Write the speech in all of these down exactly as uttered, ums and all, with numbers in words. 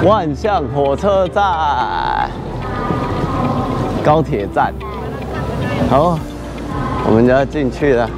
万象火车站、高铁站。好，我们就要进去了。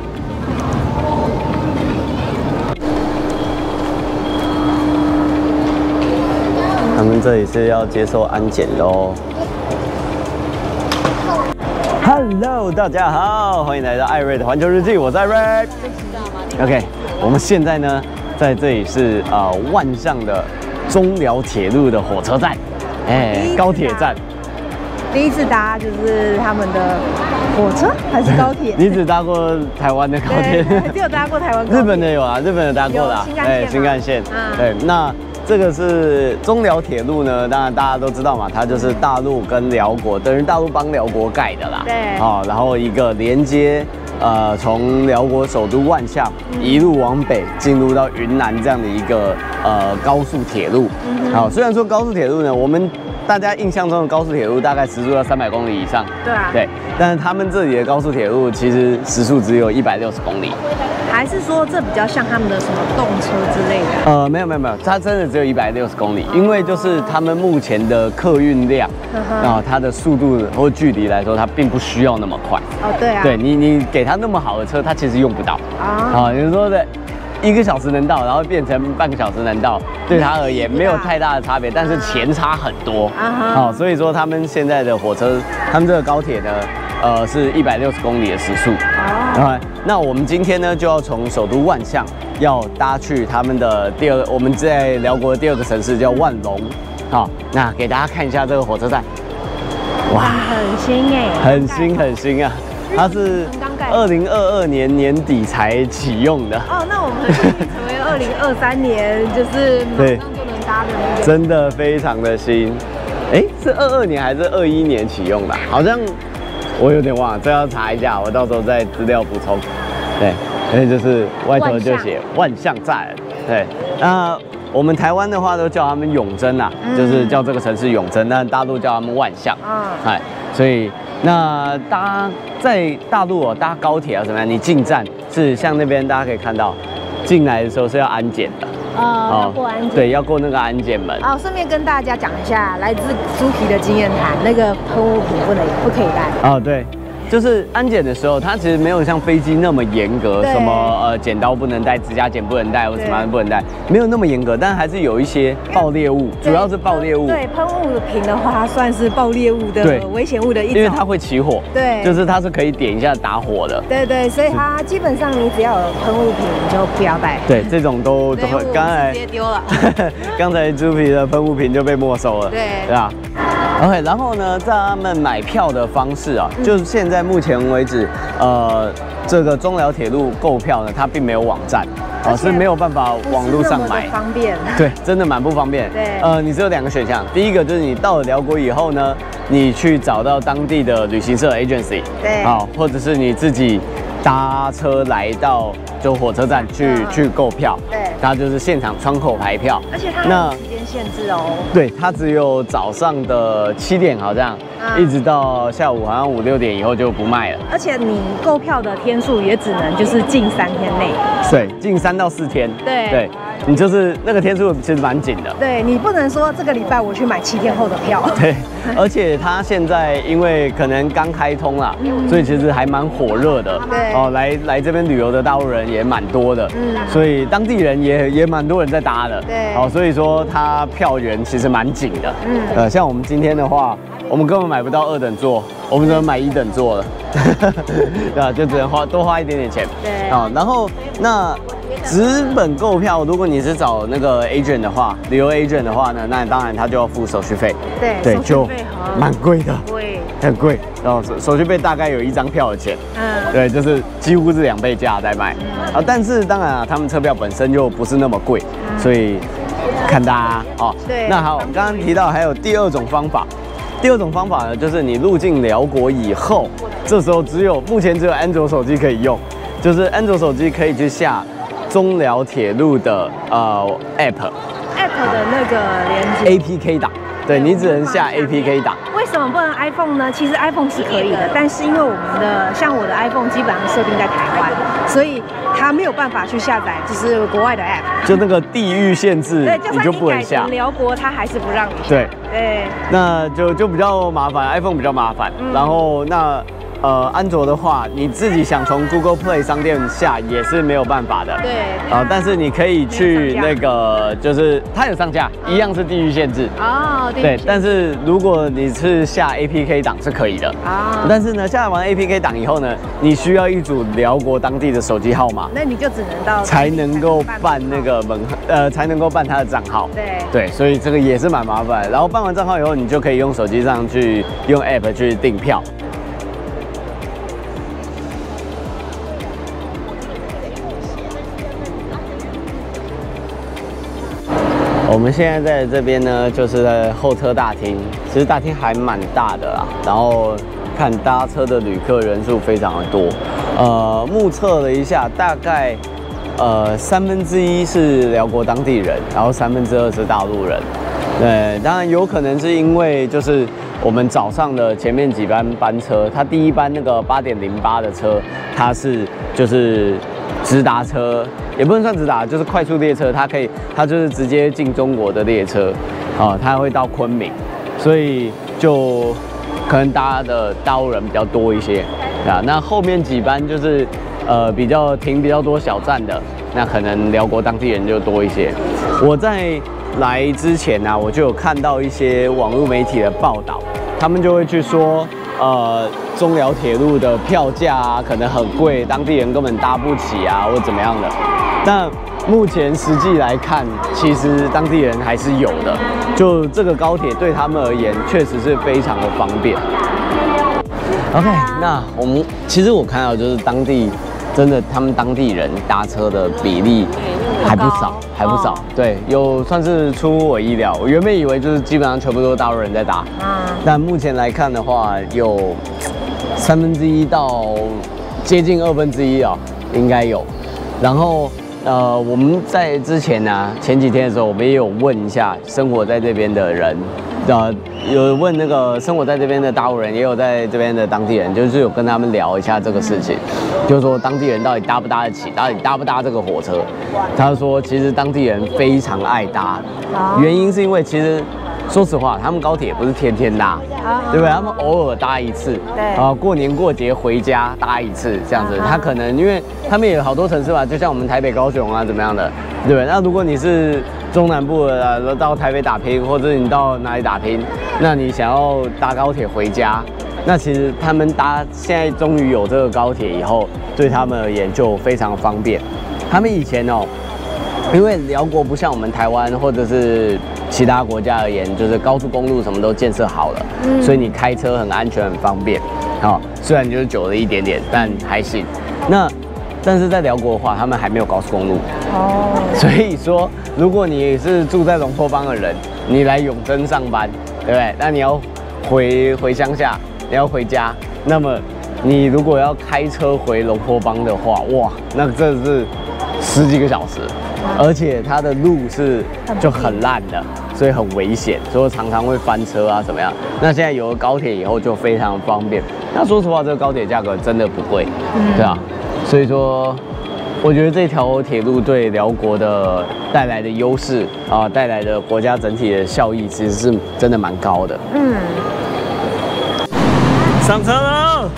他们这里是要接受安检喽。Hello， 大家好，欢迎来到艾瑞的环球日记，我是艾瑞。OK， 我们现在呢，在这里是呃万象的中寮铁路的火车站，哎，高铁站。 第一次搭就是他们的火车还是高铁？ 你只搭过台湾的高铁？ 只有搭过台湾高铁。 日本的有啊，日本的搭过啦， 哎， 新干线。对，那。这个是中寮铁路呢，当然大家都知道嘛，它就是大陆跟辽国，等于大陆帮辽国盖的啦。 对。 哦，然后一个连接，呃，从辽国首都万象一路往北进入到云南这样的一个呃高速铁路。好、嗯，虽然说高速铁路呢，我们大家印象中的高速铁路大概时速要三百公里以上。 对啊。 对，但是他们这里的高速铁路其实时速只有一百六十公里。 还是说这比较像他们的什么动车之类的？ 呃，没有没有没有，它真的只有一百六十公里，因为就是他们目前的客运量，然后它的速度或距离来说，它并不需要那么快。 哦，对啊。 对你你给它那么好的车，它其实用不到。啊。啊，你说的一个小时能到，然后变成半个小时能到，对它而言没有太大的差别，但是钱差很多。啊。好，所以说他们现在的火车，他们这个高铁呢。呃，是一百六十公里的时速。哦。那我们今天呢，就要从首都万象要搭去他们的第二，我们在辽国的第二个城市叫万隆。好，那给大家看一下这个火车站。 哇，很新哎。 很新很新啊！它是二零二二年年底才启用的。 哦，那我们很幸运成为二零二三年，就是马上就能搭的那个。 真的非常的新。哎，是二二年还是二一年启用的？好像。我有点忘了，这要查一下，我到时候再资料补充。对，所以就是外头就写万象站。对，那我们台湾的话都叫他们永贞啊，嗯、就是叫这个城市永贞，那大陆叫他们万象。嗯，哎，所以那搭在大陆哦，搭高铁啊怎么样？你进站是像那边大家可以看到，进来的时候是要安检的。 呃，要过安检， 对，要过那个安检门。 哦，顺便跟大家讲一下，来自猪皮的经验谈，那个喷雾瓶不能不可以带。 哦，对。就是安检的时候，它其实没有像飞机那么严格，什么呃剪刀不能带、指甲剪不能带，或什么不能带，没有那么严格，但还是有一些爆裂物，主要是爆裂物。 对，喷雾瓶的话，算是爆裂物的危险物的一种， 因为它会起火。对，就是它是可以点一下打火的。 对对，所以它基本上你只要有喷雾瓶，你就不要带。 对，这种都都会。刚才直接丢了。刚才猪皮的喷雾瓶就被没收了。 对， 对啊。OK， 然后呢，在他们买票的方式啊，嗯、就是现在目前为止，呃，这个中寮铁路购票呢，它并没有网站，啊、呃，是没有办法网络上买， 方便。 对，真的蛮不方便。 对， 呃，你只有两个选项，第一个就是你到了辽国以后呢，你去找到当地的旅行社 agency， 对，啊、呃，或者是你自己搭车来到就火车站去、嗯、去购票，对，它就是现场窗口排票， 而且它那。限制哦， 对，它只有早上的七点好像，嗯、一直到下午好像五六点以后就不卖了。 而且你购票的天数也只能就是近三天内。 对，近三到四天。 对对，你就是那个天数其实蛮紧的。 对你不能说这个礼拜我去买七天后的票。 对，而且它现在因为可能刚开通啦，嗯、所以其实还蛮火热的。对哦，来来这边旅游的大陆人也蛮多的，嗯，所以当地人也也蛮多人在搭的。对，哦，所以说它。票源其实蛮紧的，嗯，呃，像我们今天的话，我们根本买不到二等座，我们只能买一等座了，对吧？就只能花多花一点点钱，对啊。然后那纸本购票，如果你是找那个 agent 的话，旅游 agent 的话呢，那当然他就要付手续费， 对对，就蛮贵的， 贵， 很贵。然后手手续费大概有一张票的钱，嗯，对，就是几乎是两倍价在卖啊。但是当然啊，他们车票本身就不是那么贵，所以。看大家哦，对，那好，我们刚刚提到还有第二种方法，第二种方法呢，就是你入境辽国以后，这时候只有目前只有安卓手机可以用，就是安卓手机可以去下中辽铁路的呃 app，app 的那个连接 A P K 档，对你只能下 A P K 档。 为什么不能 iPhone 呢？其实 iPhone 是可以的，但是因为我们的像我的 iPhone 基本上设定在台湾，所以他没有办法去下载，就是国外的 app， 就那个地域限制， 对， 你就不能下。 辽国他还是不让你下。 对对， 那就就比较麻烦 ，iPhone 比较麻烦。嗯、然后那呃，安卓的话，你自己想从 Google Play 商店下也是没有办法的。 对。 啊、呃，但是你可以去那个，就是它有上架，一样是地域限制。 哦， 对。但是如果你是下 A P K 档是可以的。啊。但是呢，下完 A P K 档以后呢，你需要一组辽国当地的手机号码。 那你就只能到才能够办那个门呃，才能够办他的账号。 对。 对，所以这个也是蛮麻烦。然后办完账号以后，你就可以用手机上去用 App 去订票。我们现在在这边呢，就是在候车大厅。其实大厅还蛮大的啦，然后看搭车的旅客人数非常的多。呃，目测了一下，大概呃三分之一是辽国当地人，然后三分之二是大陆人。对，当然有可能是因为就是我们早上的前面几班班车，它第一班那个八点零八的车，它是就是直达车。也不能算直达，就是快速列车，它可以，它就是直接进中国的列车，啊，它会到昆明，所以就可能搭的大陆人比较多一些，啊，那后面几班就是呃比较停比较多小站的，那可能辽国当地人就多一些。我在来之前呢、啊，我就有看到一些网络媒体的报道，他们就会去说，呃，中辽铁路的票价啊，可能很贵，当地人根本搭不起啊，或怎么样的。但目前实际来看，其实当地人还是有的。就这个高铁对他们而言，确实是非常的方便。OK， 那我们其实我看到就是当地真的他们当地人搭车的比例还不少，还不少。对，有算是出乎我意料。我原本以为就是基本上全部都是大陆人在搭，但目前来看的话，有三分之一到接近二分之一啊，应该有。然后。呃，我们在之前呢、啊，前几天的时候，我们也有问一下生活在这边的人，呃，有问那个生活在这边的大陆人，也有在这边的当地人，就是有跟他们聊一下这个事情，就是说当地人到底搭不搭得起，到底搭不搭这个火车。他说，其实当地人非常爱搭，原因是因为其实。说实话，他们高铁不是天天搭，对不对？他们偶尔搭一次，对啊，过年过节回家搭一次这样子。他可能因为他们也有好多城市嘛，就像我们台北、高雄啊，怎么样的，对不对？那如果你是中南部的，到台北打拼，或者你到哪里打拼，那你想要搭高铁回家，那其实他们搭现在终于有这个高铁以后，对他们而言就非常方便。他们以前哦，因为辽国不像我们台湾或者是其他国家而言，就是高速公路什么都建设好了，嗯、所以你开车很安全、很方便。好、哦，虽然就是久了一点点，但还行。那但是在辽国的话，他们还没有高速公路哦，所以说如果你是住在龙坡邦的人，你来永贞上班，对不对？那你要回回乡下，你要回家，那么你如果要开车回龙坡邦的话，哇，那真的是十几个小时。而且它的路是就很烂的，所以很危险，所以常常会翻车啊，怎么样？那现在有了高铁以后就非常方便。那说实话，这个高铁价格真的不贵，对啊。所以说，我觉得这条铁路对辽国的带来的优势啊，带来的国家整体的效益，其实是真的蛮高的。嗯。上车了，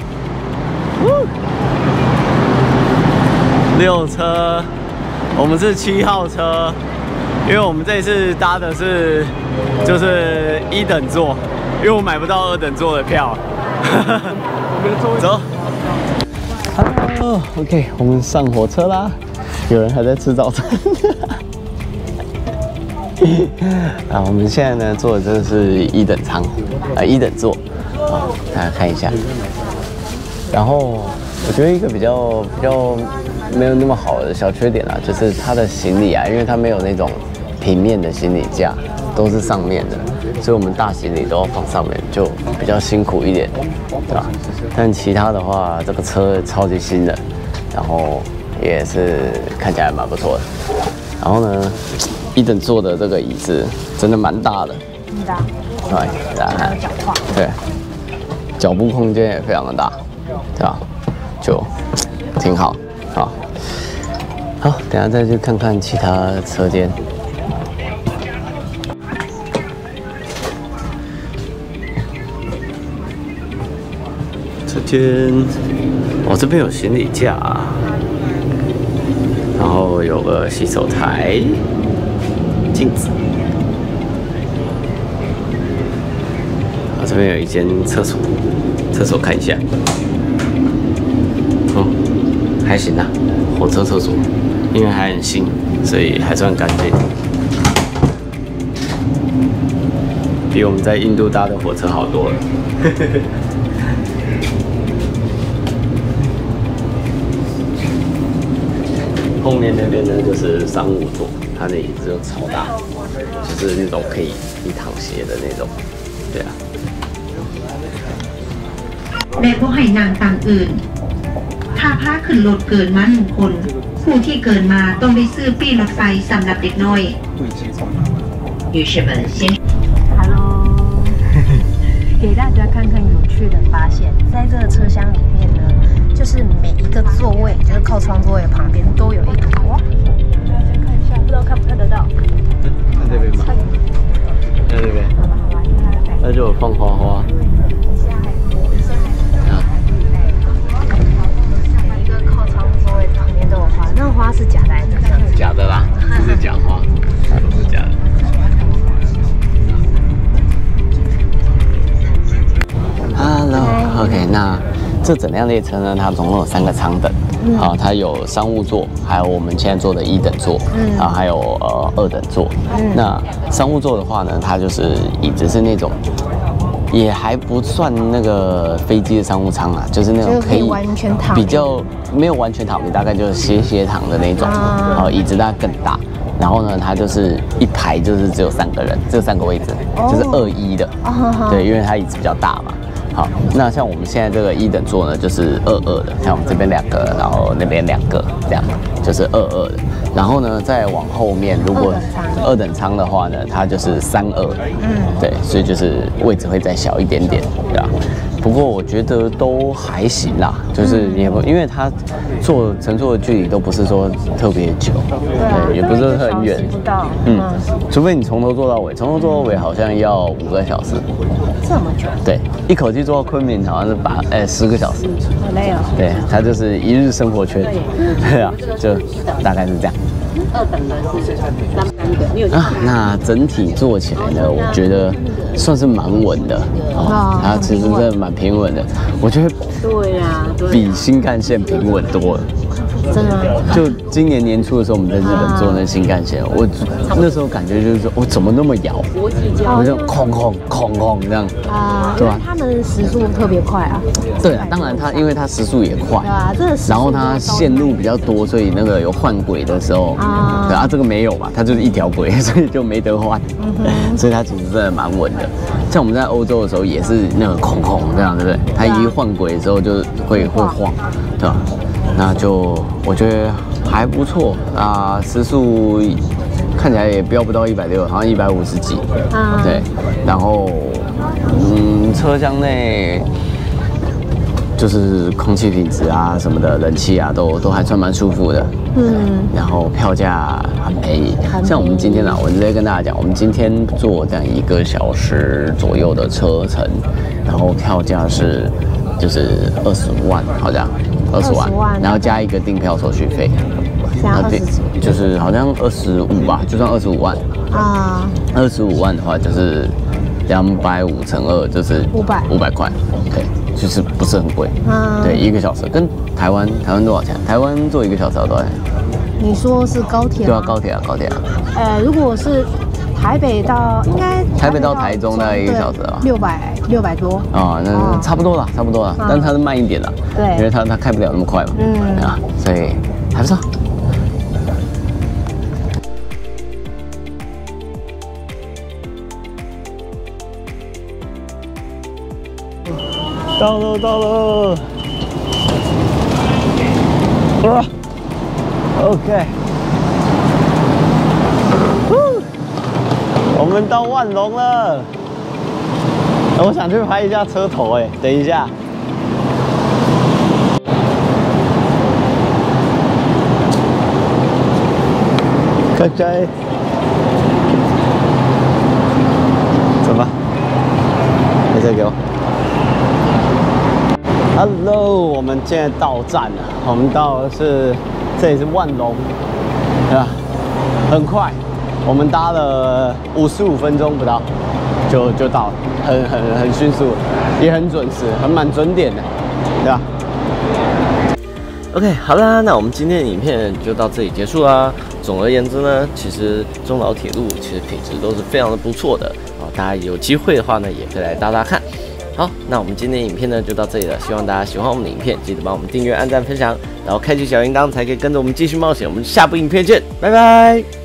六车。我们是七号车，因为我们这一次搭的是就是一等座，因为我买不到二等座的票。走。哦 ，OK， 我们上火车啦。有人还在吃早餐。啊，我们现在呢坐的真的是一等舱，啊一等座，啊，大家看一下。然后我觉得一个比较比较。没有那么好的小缺点啦，就是它的行李啊，因为它没有那种平面的行李架，都是上面的，所以我们大行李都要放上面，就比较辛苦一点，对吧？但其他的话，这个车超级新的，然后也是看起来蛮不错的。然后呢，一等座的这个椅子真的蛮大的，很大，对，大家看，对，脚部空间也非常的大，对吧？就挺好。好， 好，等下再去看看其他车间。这间，我、哦、这边有行李架，然后有个洗手台、镜子。啊，这边有一间厕所，厕所看一下。哦，还行啊，火车厕所。 因为还很新，所以还算干净，比我们在印度搭的火车好多了。后面那边呢就是商务座，它的椅子就超大，就是那种可以你躺斜的那种，对啊。 และบ่ให้นางต่างอื่นถ้าพาขึ้นรถเกินมาหนึ่งคนผู้ที่เกินมาต้องได้ซื้อปีรถไฟสำหรับเด็กน้อย女士们先 Hello 给大家看看有趣的发现，在这个车厢里面呢，就是每一个座位，就是靠窗座位旁边都有一朵花。大家看一下，不知道看不看得到？ 看这边吗？看这边，那就有放花花。 那花是假的还是真的？ 假的啦，这是假花，都是假的。Hello，OK， 那这整辆列车呢，它总共有三个舱等，嗯、好，它有商务座，还有我们现在坐的一等座，嗯，然后还有呃二等座。嗯、那商务座的话呢，它就是椅子是那种。 也还不算那个飞机的商务舱啊，就是那种可以完全躺， 比较没有完全躺平，大概就是斜斜躺的那种，哦，椅子大概更大。然后呢，它就是一排就是只有三个人，只有三个位置，就是二一的，对，因为它椅子比较大嘛。好，那像我们现在这个一等座呢，就是二二的，像我们这边两个，然后那边两个，这样就是二二的。然后呢，再往后面，如果二等舱的话呢，它就是三二，嗯，对，所以就是位置会再小一点点，对吧？不过我觉得都还行啦，就是也不，因为它坐乘坐的距离都不是说特别久，对，也不是很远，嗯，除非你从头坐到尾，从头坐到尾好像要五个小时， 这么久？ 对，一口气坐到昆明好像是八哎十个小时， 好累哦。 对，它就是一日生活圈，对啊，就大概是这样。 二等的是三三个， 啊，那整体做起来呢，我觉得算是蛮稳的哦，它其实真的蛮平稳的，我觉得对呀， 比新干线平稳多了。 真的吗？ 就今年年初的时候，我们在日本坐那新干线，我那时候感觉就是说，我怎么那么摇？我就哐哐哐哐这样啊，对吧？他们时速特别快啊。 对啊，当然它因为它时速也快，对啊，这个然后它线路比较多，所以那个有换轨的时候啊，对啊，这个没有嘛，它就是一条轨，所以就没得换，所以它其实真的蛮稳的。像我们在欧洲的时候也是那个哐哐这样，对不对？它一换轨的时候就会会晃，对吧？ 那就我觉得还不错啊，时速看起来也飙不到一百六，好像一百五十几，啊，对，然后嗯，车厢内就是空气品质啊什么的，冷气啊都都还算蛮舒服的，嗯，然后票价很便宜，像我们今天啊，我直接跟大家讲，我们今天坐这样一个小时左右的车程，然后票价是就是二十五万，好像。 二十万，然后加一个订票手续费，然后订就是好像二十五吧，就算二十五万啊。二十五万的话就是两百五乘二，就是五百五百块，对，就是不是很贵。啊，对，一个小时跟台湾台湾多少钱？台湾坐一个小时要多少钱？ 你说是高铁？ 对啊，高铁啊，高铁啊。 呃，如果是台北到应该台北到台中大概一个小时吧， 六百六百多啊，那差不多了，差不多了，但是它是慢一点了，对，因为它它开不了那么快嘛，嗯啊，所以还不错。到了到了，啊 ，OK。 我们到万隆了，我想去拍一下车头，哎，等一下。 仔仔，走吧，你再给我。Hello， 我们现在到站了，我们到的是这里是万隆，对吧？很快，我们搭了五十五分钟不到，就就到了，很很很迅速，也很准时，很蛮准点的，对吧？ OK， 好啦，那我们今天的影片就到这里结束啦。总而言之呢，其实中老铁路其实品质都是非常的不错的啊，大家有机会的话呢，也可以来搭搭看。好，那我们今天的影片呢就到这里了，希望大家喜欢我们的影片，记得帮我们订阅、按赞、分享，然后开启小铃铛，才可以跟着我们继续冒险。我们下部影片见，拜拜。